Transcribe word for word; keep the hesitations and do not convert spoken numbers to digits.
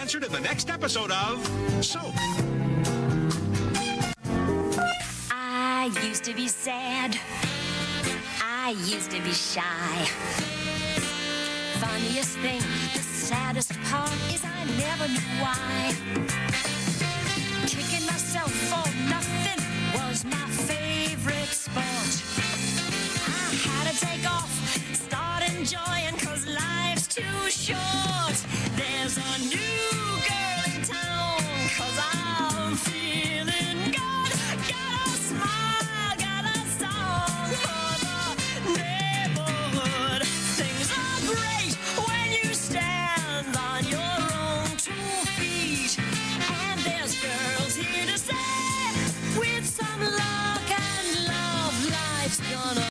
answered in the next episode of Soap. I used to be sad. I used to be shy. Funniest thing, the saddest part is I never knew why. Kicking myself for nothing was my